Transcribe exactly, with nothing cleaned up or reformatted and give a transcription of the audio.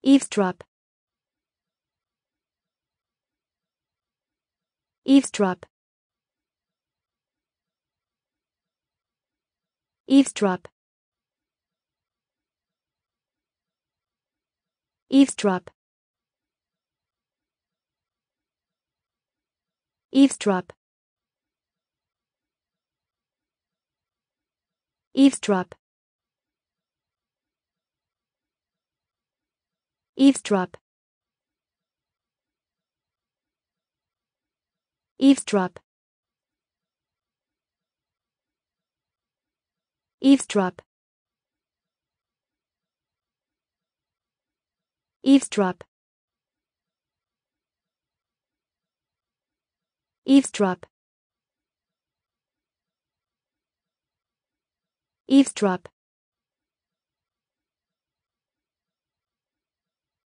Eavesdrop. Eavesdrop. Eavesdrop. Eavesdrop. Eavesdrop. Eavesdrop. Eavesdrop. Eavesdrop. Eavesdrop. Eavesdrop. Eavesdrop. Eavesdrop.